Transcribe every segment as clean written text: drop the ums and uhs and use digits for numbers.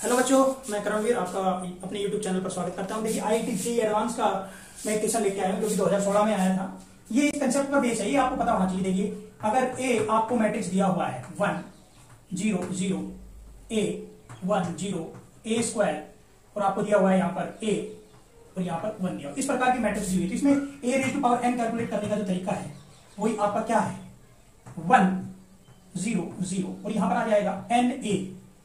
Hello बच्चों, मैं करणवीर आपका अपने YouTube चैनल पर स्वागत करता हूं। देखिए IIT JEE एडवांस का मैं एक क्वेश्चन लेके आया हूं जो कि 2016 में आया था। ये इस कंसेप्ट पर बेस है, ये आपको पता होना चाहिए। देखिए अगर A आपको मैट्रिक्स दिया हुआ है 1 0 0 A 1 0 A स्क्वायर और आपको दिया हुआ है यहाँ पर A और यहाँ पर 1 दिया, इस प्रकार की मैट्रिक्स दी हुई, तो इसमें A raise to power n calculate करने का जो तरीका है वही आपका क्या है 1 0 0 और यहाँ पर आ जाएगा NA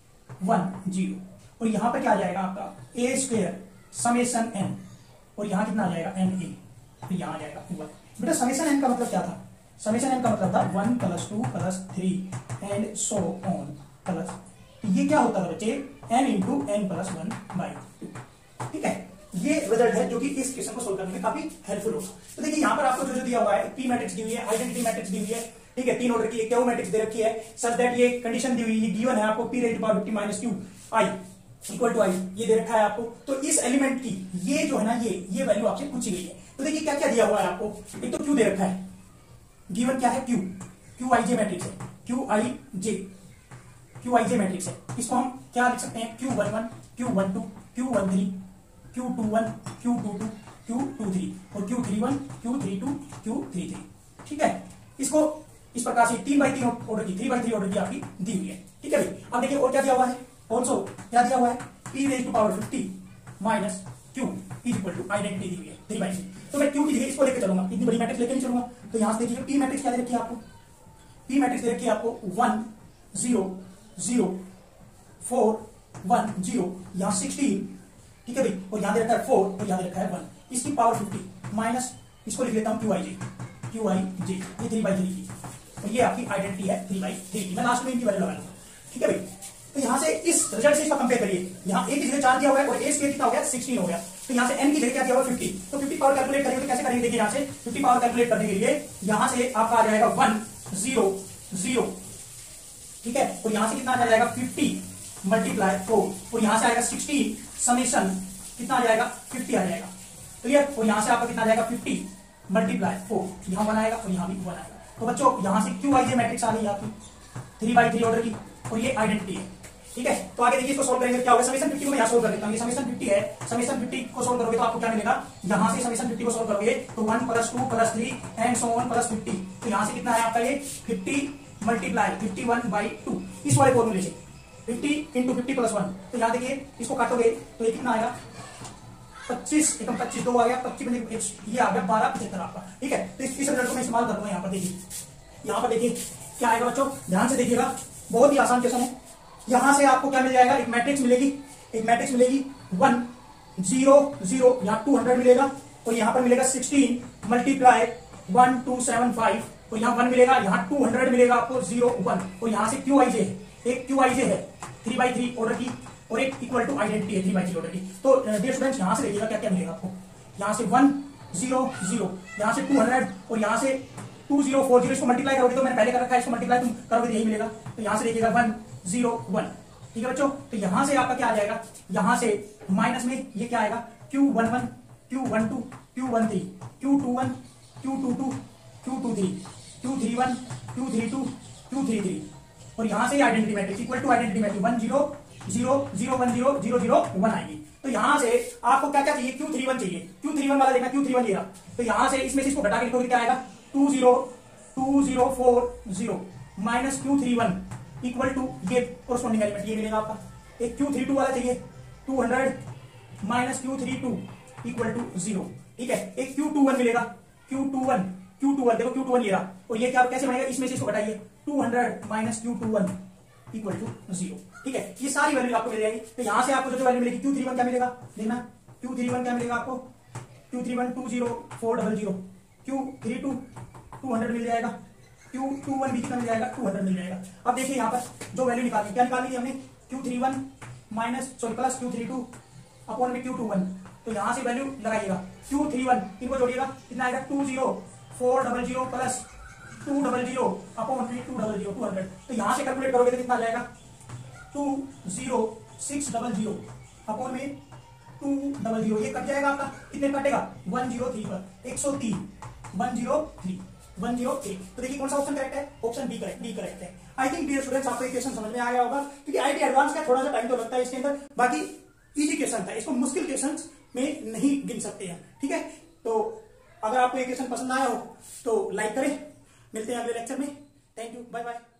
1 0 और यहां पर क्या आ जाएगा आपका ए स्क्वायर समेशन एन और यहां कितना आ जाएगा एन ए, तो यहां आ जाएगा 1। बेटा समेशन एन का मतलब क्या था? समेशन एन का मतलब था 1 + 2 + 3 एंड सो ऑन प्लस, तो ये क्या होता था बच्चे n इंटू n + 1/2। ठीक है, ये रिजल्ट है जो कि इस क्वेश्चन को सोल्व करने में काफी हेल्पफुल होगा। तो देखिए यहां पर आपको जो दिया हुआ है पी मैट्रिक्स दी हुई है, आइडेंटिटी मैट्रिक्स दी हुई है, ठीक है, 3 ऑर्डर की क्यू मैट्रिक्स दे रखी है सच दैट ये कंडीशन दी हुई है, गिवन है आपको p raise to power 50 - q i equal to I, ये दे रखा है आपको। तो इस एलिमेंट की ये जो है ना ये वैल्यू आपसे पूछी गई है। तो देखिए क्या क्या दिया हुआ है आपको, एक तो क्यू दे रखा है, गिवन क्या है Q, Q I J matrix है, क्यू आई जे मैट्रिक्स है। इसको हम क्या लिख सकते हैं Q11 Q12 Q13 Q21 Q22 Q23 और Q31 Q32 Q33। ठीक है, इसको इस प्रकार से 3x3 ऑर्डर की 3x3 ऑर्डर की आपकी दी हुई है। ठीक है भाई, अब देखिए और क्या दिया हुआ है, ऑल्सो क्या दिया हुआ है p raise to power 50 minus q equal to identity दी हुई है 3/3। तो मैं q की जगह इसको लेकर चलूंगा, इतनी बड़ी मैट्रिक्स लेकर नहीं चलूंगा। तो यहां से देखिए p मैट्रिक्स क्या दे रखी है आपको, p मैट्रिक्स दे रखी है आपको 1 0 0 4 1 0, यहां 16, ठीक है भाई, और यहां दे रखा है 4 और यहां दे रखा है 1, इसकी पावर 50 माइनस इसको लिख लेता हूं qij, ये 3/3 की, और ये आपकी आइडेंटिटी है 3/3 की। मैं लास्ट में इनकी वैल्यू लगा लूंगा। ठीक है भाई, तो यहां से इस रिजल्ट से इसका कंपेयर करिए, यहां a की जगह 4 दिया हुआ है और a स्क्वायर कितना हो गया 16 हो गया, तो यहां से n की जगह क्या दिया हुआ 50, तो 50 पावर कैलकुलेट करेंगे तो कैसे करेंगे, देखिए यहां से 50 पावर कैलकुलेट करने के लिए यहां से आपका आ जाएगा 1 0 0, ठीक है, और यहां से कितना आ जाएगा 50 × 4 और यहां से आएगा 16 समेशन कितना आ जाएगा 50 आ जाएगा, क्लियर, और यहां से आपका कितना आ जाएगा 50 × 4, यहां 1 आएगा और यहां भी 1 आएगा। तो बच्चों यहां से QIJ मैट्रिक्स आ गई आपकी 3/3 ऑर्डर की और ये आइडेंटिटी है। ठीक है, तो आगे देखिए इसको सोल्व करेंगे क्या होगा, समेशन 50 को मैं यहां सोल्व कर देता हूं, ये समेशन 50 है, समेशन 50 को सोल्व करोगे तो आपको क्या मिलेगा, यहां से समेशन 50 को सोल्व करोगे तो 1 + 2 + 3 एंड सो ऑन + 50, तो यहां से कितना है आपका ये 50 × 51/2, इस वाले फॉर्मूले से 50 × 50 + 1, तो यहां देखिए इसको काटोगे तो ये कितना आएगा 25 एकम 25 2 आ गया, 25 ये आ गया 1275 आपका। ठीक है, तो इस रिजल्ट को मैं इस्तेमाल करूंगा यहाँ पर। देखिए यहाँ पर देखिए क्या आएगा बच्चों, ध्यान से देखिएगा, बहुत ही आसान क्वेश्चन है। यहां से आपको क्या मिल जाएगा, एक मैट्रिक्स मिलेगी 1 0 0, यहाँ 200 मिलेगा और यहाँ पर मिलेगा 16 × 1275 और यहाँ 1 मिलेगा, यहाँ 200 मिलेगा आपको 0 1 और यहाँ से QIJ है, एक QIJ है 3/3 ऑर्डर की और एक इक्वल टू आइडेंटिटी है 3/3 ऑर्डर की। तो डियर स्टूडेंट्स यहां से देखिएगा क्या क्या मिलेगा आपको, यहां से 1 0 0, यहां से 200 और यहां से 2040, इसको मल्टीप्लाई करोगे तो मैंने पहले कर रखा है, इसको मल्टीप्लाई तुम करोगे तो यही मिलेगा, तो यहां से देखिएगा 1 0 1। ठीक है बच्चों, तो यहां से आपका क्या आ जाएगा, यहां से माइनस में ये क्या आएगा Q11 Q12 Q13 Q21 Q22 Q23 Q31 Q32 Q33 और यहां से identity matrix equal to identity matrix 1 0 0 0 1 0 0 0 1 आएगी। तो यहां से आपको क्या क्या चाहिए, Q31 चाहिए, Q31 वाला देखना, Q31 ये रहा, तो यहां से इसमें से इसको घटा के लिखोगे क्या आएगा 2 0 2 0 4 0 माइनस Q31 इक्वल टू ये कोरस्पॉन्डिंग एलिमेंट ये मिलेगा आपका। एक Q32 वाला चाहिए 200 माइनस Q32 इक्वल टू 0, ठीक है, एक Q21 मिलेगा, Q21 देखो Q21 ये रहा और ये क्या कैसे बनेगा, इसमें से इसको घटाइए 200 माइनस Q21 इक्वल टू 0। ठीक है, ये सारी वैल्यू आपको मिल जाएगी। तो यहां से आपको जो वैल्यू मिलेगी Q31 क्या मिलेगा, देखना Q31 क्या मिलेगा आपको, Q31 20400, Q32 200 मिल जाएगा, Q21 भी कितना मिल जाएगा 200 मिल जाएगा। अब देखिए यहाँ पर जो वैल्यू निकाली, क्या निकाली हमने Q31 minus plus Q32 upon में Q21, तो यहां से वैल्यू लगाइएगा Q31 इनको जोड़िएगा कितना आएगा 20400 प्लस 200 अपॉन में 200 200, तो यहां से कैलकुलेट करोगे तो कितना आ जाएगा 20600 अपॉन में 200, ये कट जाएगा आपका, कितने कटेगा 103 पर 103 103, 103। तो देखिए कौन सा ऑप्शन करेक्ट है, ऑप्शन बी करेक्ट है। आई थिंक डियर स्टूडेंट्स आपको क्वेश्चन समझ में आ गया होगा, क्योंकि आईटी एडवांस का थोड़ा सा टाइम तो लगता है इसके अंदर, बाकी इजी क्वेश्चन था, इसको मुश्किल क्वेश्चन में नहीं गिन सकते हैं, ठीक है। तो अगर आपको ये क्वेश्चन पसंद आया हो तो लाइक करें, मिलते हैं अगले लेक्चर में, थैंक यू, बाय बाय।